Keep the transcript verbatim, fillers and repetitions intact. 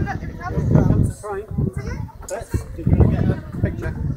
look, if it comes. Comes the train. That's, you're going to get a picture.